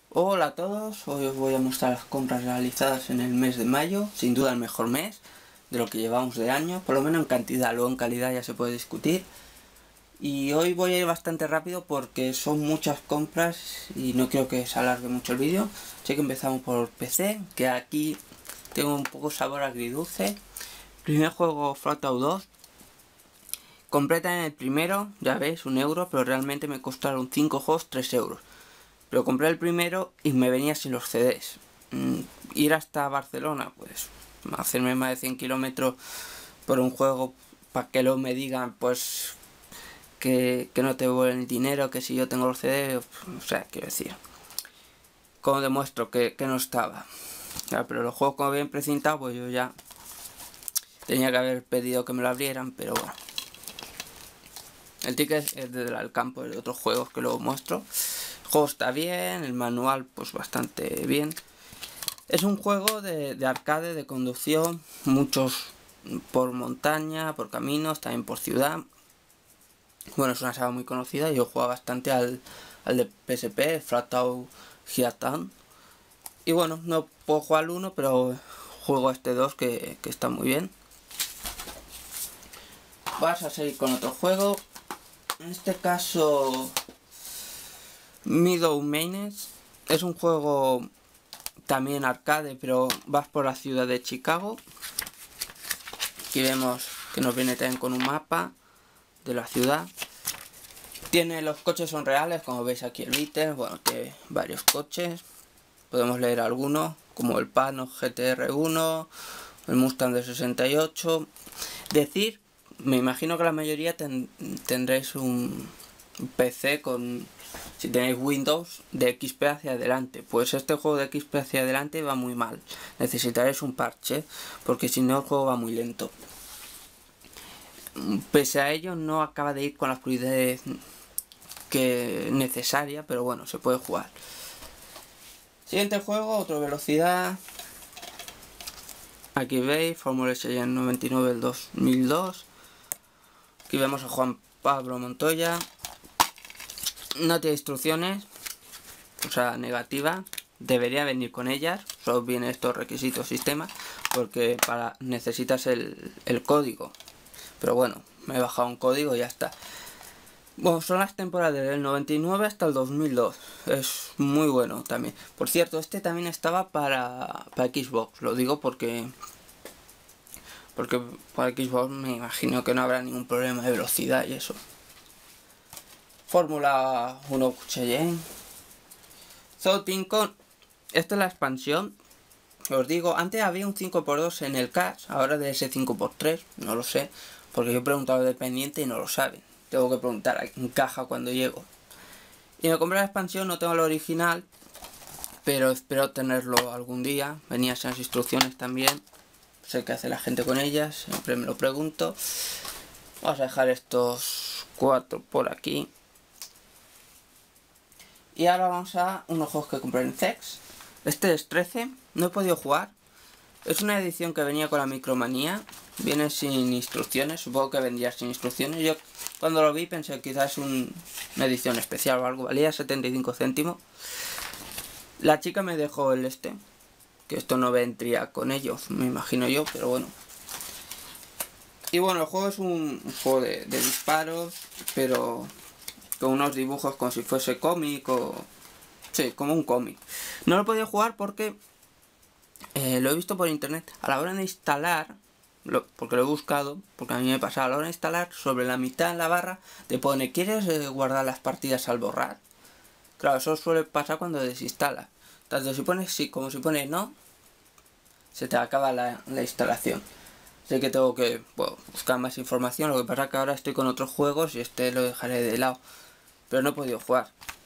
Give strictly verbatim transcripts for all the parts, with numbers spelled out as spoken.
Hola a todos, hoy os voy a mostrar las compras realizadas en el mes de mayo, sin duda el mejor mes de lo que llevamos de año, por lo menos en cantidad, luego en calidad ya se puede discutir. Y hoy voy a ir bastante rápido porque son muchas compras y no quiero que se alargue mucho el vídeo. Así que empezamos por P C, que aquí tengo un poco sabor agridulce. Primer juego, Fallout dos. Compré en el primero, ya veis, un euro, pero realmente me costaron cinco juegos, tres euros. Pero compré el primero y me venía sin los C Ds. Mm, ir hasta Barcelona, pues hacerme más de cien kilómetros por un juego para que luego me digan pues que, que no te vuelven el dinero, que si yo tengo los C Ds, o sea, quiero decir, como demuestro que, que no estaba. Ya, pero los juegos como bien precintado, pues yo ya tenía que haber pedido que me lo abrieran, pero bueno. El ticket es del campo, es de otros juegos que luego muestro. El juego está bien, el manual pues bastante bien. Es un juego de, de arcade, de conducción, muchos por montaña, por caminos, también por ciudad. Bueno, es una saga muy conocida, yo juego bastante al, al de P S P, Fallout Giatan. Y bueno, no puedo jugar al uno, pero juego a este dos que, que está muy bien. Vas a seguir con otro juego. En este caso, Meadow Madness. Es un juego también arcade, pero vas por la ciudad de Chicago. Aquí vemos que nos viene también con un mapa de la ciudad. Tiene, los coches son reales, como veis aquí el Beetle. Bueno, tiene varios coches. Podemos leer algunos, como el Pano G T R uno, el Mustang de sesenta y ocho. Decir, me imagino que la mayoría ten, tendréis un P C con, si tenéis Windows, de X P hacia adelante. Pues este juego de X P hacia adelante va muy mal. Necesitaréis un parche, porque si no el juego va muy lento. Pese a ello no acaba de ir con la fluidez que necesaria, pero bueno, se puede jugar. Siguiente juego, otro velocidad. Aquí veis, Fórmula S en noventa y nueve del dos mil dos. Aquí vemos a Juan Pablo Montoya. No tiene instrucciones, o sea, negativa. Debería venir con ellas, solo viene estos requisitos sistema, porque para necesitas el, el código. Pero bueno, me he bajado un código y ya está. Bueno, son las temporadas del noventa y nueve hasta el dos mil dos. Es muy bueno también. Por cierto, este también estaba para, para Xbox. Lo digo porque... Porque para Xbox me imagino que no habrá ningún problema de velocidad y eso. Fórmula uno Cheyenne. Zotinco. Esta es la expansión. Os digo, antes había un cinco por dos en el cash. Ahora de ese cinco por tres. No lo sé. Porque yo he preguntado al dependiente y no lo saben. Tengo que preguntar en caja cuando llego. Y me compré la expansión, no tengo el original, pero espero tenerlo algún día. Venía sin las instrucciones también. Sé qué hace la gente con ellas, siempre me lo pregunto. Vamos a dejar estos cuatro por aquí. Y ahora vamos a unos juegos que compré en Zex. Este es trece, no he podido jugar. Es una edición que venía con la Micromanía. Viene sin instrucciones, supongo que vendría sin instrucciones. Yo cuando lo vi pensé que quizás es un, una edición especial o algo. Valía setenta y cinco céntimos. La chica me dejó el este, que esto no vendría con ellos, me imagino yo, pero bueno. Y bueno, el juego es un, un juego de, de disparos, pero con unos dibujos como si fuese cómic o... Sí, como un cómic. No lo he podido jugar porque eh, lo he visto por internet. A la hora de instalar... Lo, porque lo he buscado, porque a mí me pasaba a la hora de instalar, sobre la mitad en la barra te pone, ¿quieres eh, guardar las partidas al borrar? Claro, eso suele pasar cuando desinstala. Tanto si pones sí como si pones no, se te acaba la, la instalación. Así que tengo que bueno, buscar más información. Lo que pasa es que ahora estoy con otros juegos y este lo dejaré de lado. Pero no he podido jugar.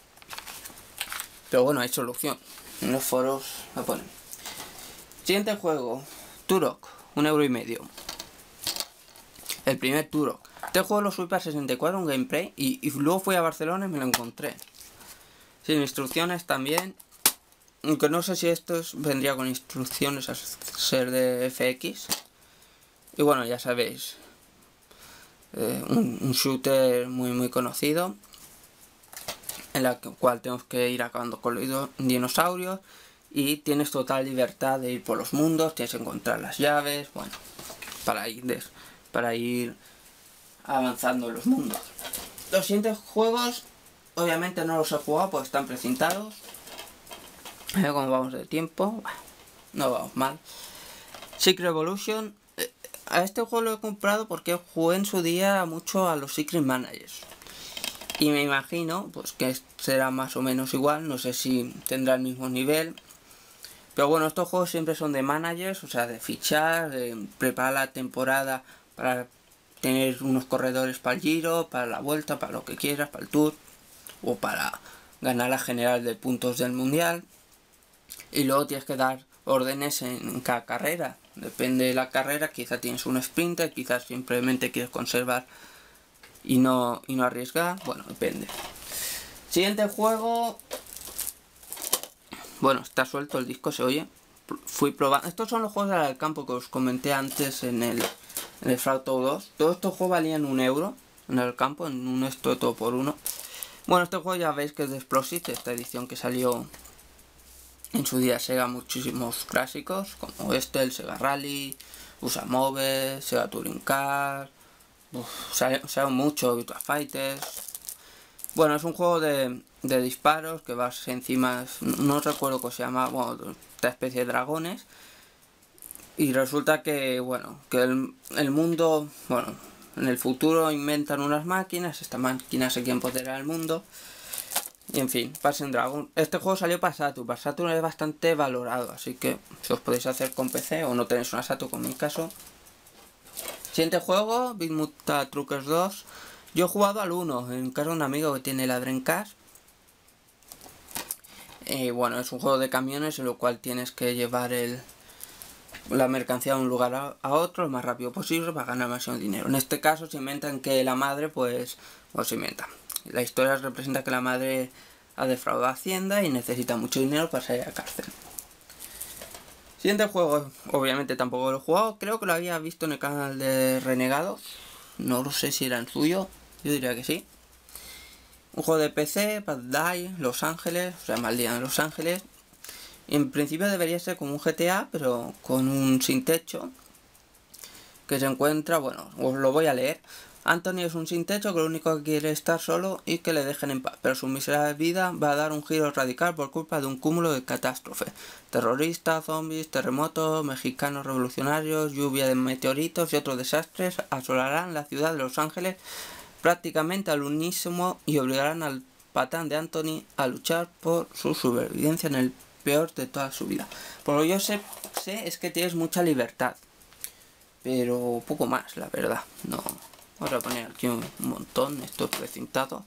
Pero bueno, hay solución. En los foros lo ponen. Siguiente juego, Turok. Un euro y medio. El primer Turok. Este juego lo subí para sesenta y cuatro, un gameplay. Y, y luego fui a Barcelona y me lo encontré. Sin instrucciones también. Aunque no sé si esto vendría con instrucciones a ser de F X. Y bueno, ya sabéis. Eh, un, un shooter muy muy conocido. en la cual tenemos que ir acabando con los dinosaurios y tienes total libertad de ir por los mundos, tienes que encontrar las llaves, bueno, para ir, des, para ir avanzando en los mundos. Los siguientes juegos, obviamente no los he jugado porque están precintados. A ver cómo vamos de tiempo, no vamos mal. Secret Evolution, a este juego lo he comprado porque jugué en su día mucho a los Secret Managers. Y me imagino pues que será más o menos igual, no sé si tendrá el mismo nivel. Pero bueno, estos juegos siempre son de managers, o sea, de fichar, de preparar la temporada para tener unos corredores para el Giro, para la Vuelta, para lo que quieras, para el Tour, o para ganar la general de puntos del Mundial. Y luego tienes que dar órdenes en cada carrera. Depende de la carrera, quizá tienes un sprinter, quizás simplemente quieres conservar y no, y no arriesgar, bueno, depende. Siguiente juego. Bueno, está suelto el disco, se oye. Fui probando. Estos son los juegos del campo que os comenté antes en el, en el Frauto dos. Todos estos juegos valían un euro en el campo, en un esto de todo por uno. Bueno, este juego ya veis que es de Explosive, esta edición que salió en su día Sega, muchísimos clásicos, como este, el Sega Rally, U S A Move, Sega Touring Car, salió mucho, Virtua Fighters. Bueno, es un juego de, de disparos que vas encima, no recuerdo cómo se llama, bueno, esta especie de dragones. Y resulta que, bueno, que el, el mundo, bueno, en el futuro inventan unas máquinas, estas máquinas se quieren apoderar del mundo. Y en fin, Pasen Dragon. Este juego salió para Saturn, para Saturn es bastante valorado, así que si os podéis hacer con P C o no tenéis una Saturn, como en mi caso. Siguiente juego, Big Muta Truckers dos. Yo he jugado al uno, en casa de un amigo que tiene la Dreamcast. Y bueno, es un juego de camiones en lo cual tienes que llevar el, la mercancía de un lugar a, a otro lo más rápido posible para ganar más dinero. En este caso se inventan que la madre, pues, pues se inventa. La historia representa que la madre ha defraudado a Hacienda y necesita mucho dinero para salir a la cárcel. Siguiente juego, obviamente tampoco lo he jugado, creo que lo había visto en el canal de Renegados. No lo sé si era el suyo, yo diría que sí. Un juego de P C, Bad Day, Los Ángeles, o sea, mal día en Los Ángeles. Y en principio debería ser como un G T A, pero con un sin techo. Que se encuentra, bueno, os lo voy a leer. Anthony es un sin techo que lo único que quiere es estar solo y que le dejen en paz, pero su miserable vida va a dar un giro radical por culpa de un cúmulo de catástrofes. Terroristas, zombies, terremotos, mexicanos revolucionarios, lluvia de meteoritos y otros desastres asolarán la ciudad de Los Ángeles prácticamente al unísono y obligarán al patán de Anthony a luchar por su supervivencia en el peor de toda su vida. Por lo que yo sé, sé es que tienes mucha libertad, pero poco más, la verdad, no. Vamos a poner aquí un montón, estos precintados,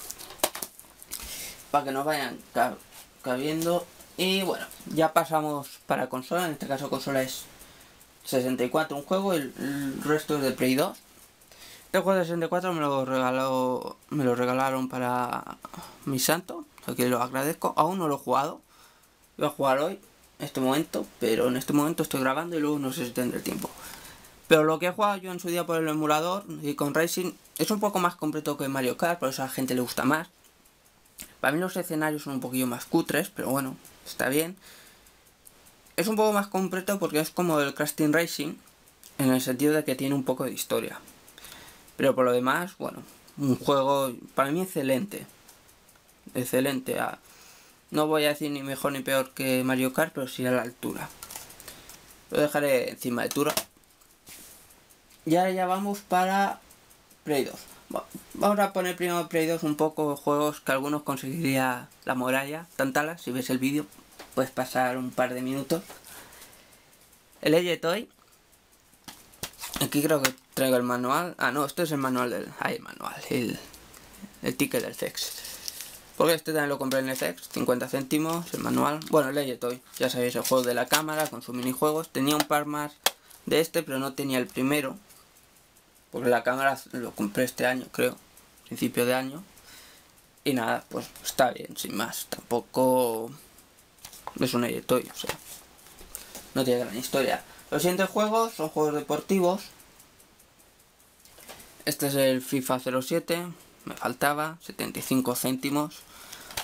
para que nos vayan cabiendo. Y bueno, ya pasamos para consola, en este caso consola es sesenta y cuatro un juego, el, el resto es de Play dos. Este juego de sesenta y cuatro me lo regaló, me lo regalaron para mi santo, así que lo agradezco. Aún no lo he jugado, voy a jugar hoy, en este momento, pero en este momento estoy grabando y luego no sé si tendré tiempo. Pero lo que he jugado yo en su día por el emulador y con Racing es un poco más completo que Mario Kart, por eso a la gente le gusta más. Para mí los escenarios son un poquillo más cutres, pero bueno, está bien. Es un poco más completo porque es como el Crash Team Racing, en el sentido de que tiene un poco de historia. Pero por lo demás, bueno, un juego para mí excelente. Excelente. No voy a decir ni mejor ni peor que Mario Kart, pero sí a la altura. Lo dejaré encima de Tura. Y ahora ya vamos para Play dos. Vamos a poner primero Play dos un poco juegos que algunos conseguiría la muralla. Tantalas, si ves el vídeo, puedes pasar un par de minutos. El Edge Toy. Aquí creo que traigo el manual. Ah, no, este es el manual del... Ah, el manual, el, el ticket del C E X. Porque este también lo compré en el C E X, cincuenta céntimos, el manual. Bueno, el Edge Toy, ya sabéis, el juego de la cámara con sus minijuegos. Tenía un par más de este, pero no tenía el primero. Porque la cámara lo compré este año, creo, principio de año. Y nada, pues está bien, sin más. Tampoco es un Edge Toy, o sea, no tiene gran historia. Los siguientes juegos son juegos deportivos. Este es el FIFA cero siete, me faltaba, setenta y cinco céntimos.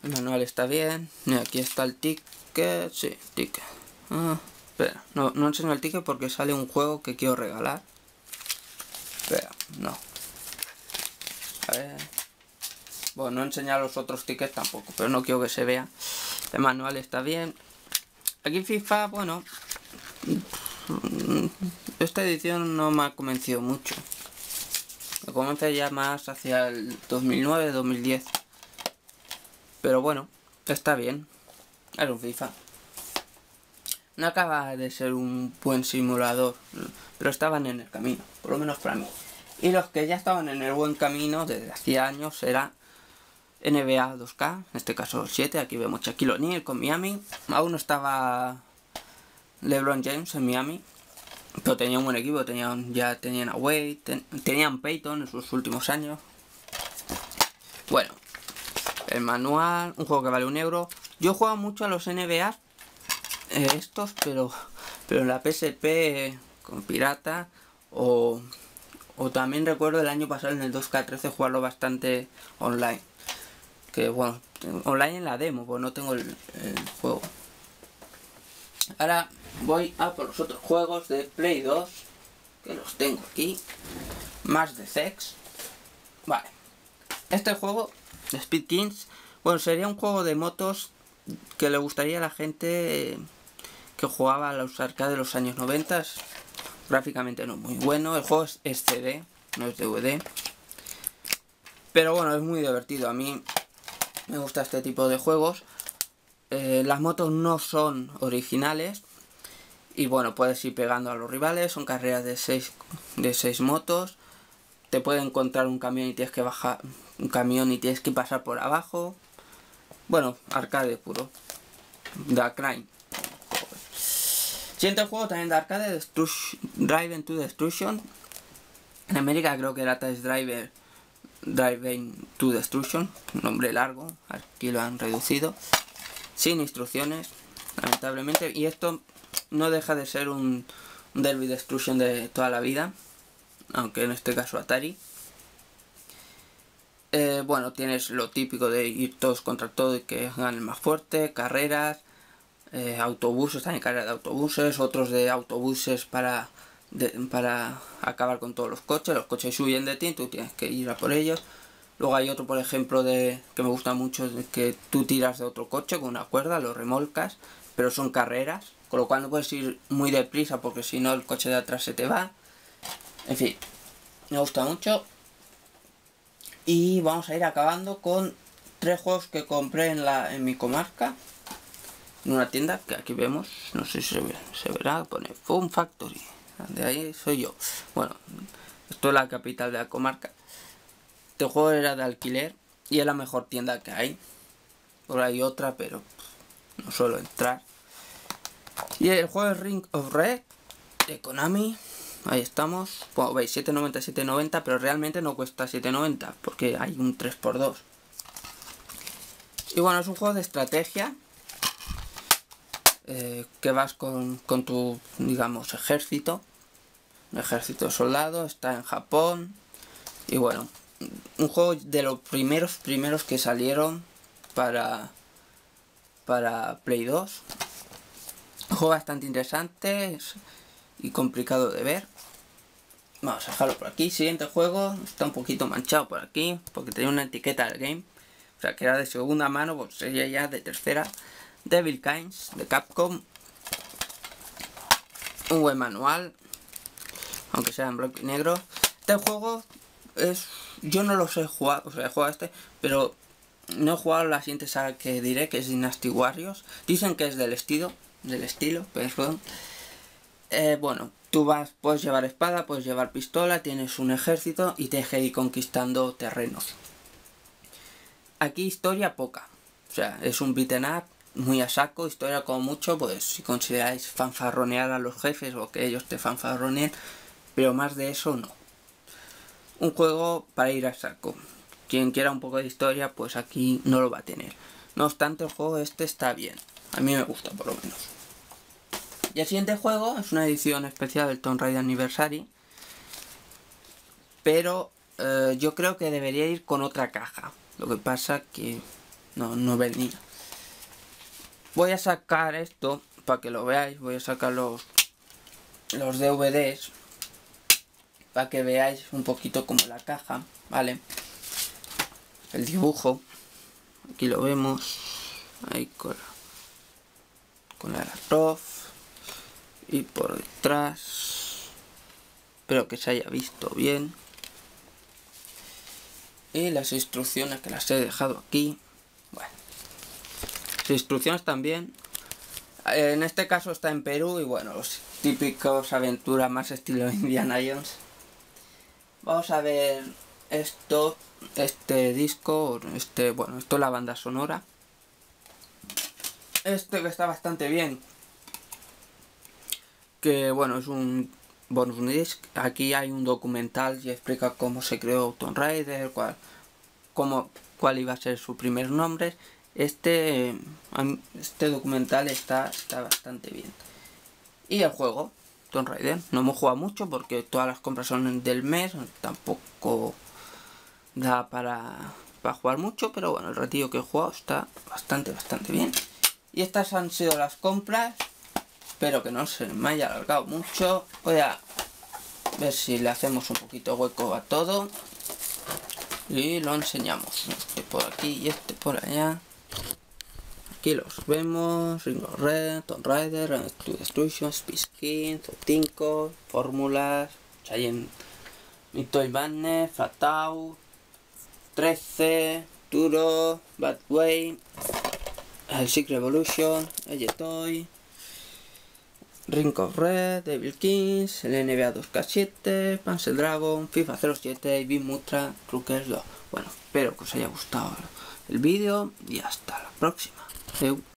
El manual está bien. Y aquí está el ticket. Sí, ticket. Ah, espera, no, no enseño el ticket porque sale un juego que quiero regalar. Espera, no. A ver. Bueno, no enseñar los otros tickets tampoco, pero no quiero que se vea. El manual está bien. Aquí FIFA, bueno, esta edición no me ha convencido mucho. Me convence ya más hacia el dos mil nueve, dos mil diez. Pero bueno, está bien. Es un FIFA. No acaba de ser un buen simulador, pero estaban en el camino, por lo menos para mí. Y los que ya estaban en el buen camino desde hacía años era N B A dos K, en este caso siete, aquí vemos Shaquille O'Neal con Miami. Aún no estaba LeBron James en Miami, pero tenía un buen equipo, tenían, ya tenían a Wade, ten, tenían Peyton en sus últimos años. Bueno, el manual, un juego que vale un euro. Yo he jugado mucho a los N B A eh, estos, pero, pero en la P S P con pirata, o, o también recuerdo el año pasado en el dos K trece jugarlo bastante online. Que bueno, online en la demo, pues no tengo el, el juego. Ahora voy a por los otros juegos de Play dos, que los tengo aquí. Más de Sex. Vale. Este juego, Speed Kings, bueno, sería un juego de motos que le gustaría a la gente que jugaba a los arcades de los años noventa. Gráficamente no muy bueno. El juego es, es C D, no es D V D. Pero bueno, es muy divertido. A mí me gusta este tipo de juegos. Eh, las motos no son originales. Y bueno, puedes ir pegando a los rivales. Son carreras de seis de seis motos. Te puede encontrar un camión y tienes que bajar. Un camión y tienes que pasar por abajo. Bueno, arcade puro. The Crime. Siguiente juego también de arcade, Drive to Destruction. En América creo que era Test Driver Drive to Destruction, nombre largo, aquí lo han reducido, sin instrucciones, lamentablemente, y esto no deja de ser un, un Derby Destruction de toda la vida, aunque en este caso Atari. Eh, bueno, tienes lo típico de ir todos contra todo y que gane el más fuerte, carreras, eh, autobuses, también carreras de autobuses, otros de autobuses para... De, para acabar con todos los coches. Los coches huyen de ti, tú tienes que ir a por ellos. Luego hay otro, por ejemplo, de que me gusta mucho, de que tú tiras de otro coche con una cuerda, lo remolcas, pero son carreras, con lo cual no puedes ir muy deprisa porque si no el coche de atrás se te va. En fin, me gusta mucho. Y vamos a ir acabando con tres juegos que compré en, la, en mi comarca, en una tienda que aquí vemos, no sé si se, ve, se verá, pone Fun Factory. De ahí soy yo. Bueno, esto es la capital de la comarca. Este juego era de alquiler y es la mejor tienda que hay. Por ahí otra, pero no suelo entrar. Y el juego es Ring of Red de Konami. Ahí estamos. Bueno, veis, siete noventa, siete noventa, pero realmente no cuesta siete noventa porque hay un tres por dos. Y bueno, es un juego de estrategia. Eh, que vas con, con tu, digamos, ejército. Un ejército de soldados, está en Japón. Y bueno, un juego de los primeros primeros que salieron para para Play dos. Un juego bastante interesante y complicado de ver. Vamos a dejarlo por aquí. Siguiente juego, está un poquito manchado por aquí porque tenía una etiqueta del game, o sea que era de segunda mano, pues sería ya de tercera. Devil Kings de Capcom. Un buen manual, aunque sea en blanco y negro. Este juego es... yo no lo sé jugar, o sea, he jugado este, pero no he jugado la siguiente saga que diré, que es Dynasty Warriors. Dicen que es del estilo, del estilo, perdón. Eh, bueno, tú vas, puedes llevar espada, puedes llevar pistola, tienes un ejército y tienes que ir conquistando terrenos. Aquí historia poca, o sea, es un beat'em up muy a saco, historia como mucho, pues si consideráis fanfarronear a los jefes o que ellos te fanfarroneen, pero más de eso no. Un juego para ir a saco. Quien quiera un poco de historia, pues aquí no lo va a tener. No obstante, el juego este está bien. A mí me gusta, por lo menos. Y el siguiente juego es una edición especial del Tomb Raider Anniversary. Pero eh, yo creo que debería ir con otra caja. Lo que pasa que no, no venía. Voy a sacar esto para que lo veáis. Voy a sacar los, los D V Ds para que veáis un poquito como la caja, ¿vale? El dibujo. Aquí lo vemos. Ahí con, con la laptop. Y por detrás. Espero que se haya visto bien. Y las instrucciones que las he dejado aquí. Bueno. Las instrucciones también. En este caso está en Perú y bueno, los típicos aventuras más estilo Indiana Jones. Vamos a ver esto, este disco, este, bueno, esto es la banda sonora. Este que está bastante bien. Que bueno, es un bonus disc. Aquí hay un documental y explica cómo se creó Tomb Raider, cuál, cómo, cuál iba a ser su primer nombre. Este, este documental está, está bastante bien. Y el juego, Tomb Raider, no hemos jugado mucho porque todas las compras son del mes, tampoco da para, para jugar mucho, pero bueno, el ratillo que he jugado está bastante, bastante bien. Y estas han sido las compras, espero que no se me haya alargado mucho. Voy a ver si le hacemos un poquito hueco a todo y lo enseñamos. Este por aquí y este por allá. Aquí los vemos, Ring of Red, Tomb Raider, to Destruction, Space King, Zotinko, Fórmulas, Giant, Mitoy Banner, Flatau, trece, Turo, Bad Way, el Secret Revolution, Ejetoy, Ring of Red, Devil Kings, el N B A dos K siete, Panzer Dragon, FIFA cero siete, Big Mutra, Truckers dos. Bueno, espero que os haya gustado el vídeo y hasta la próxima. Eu.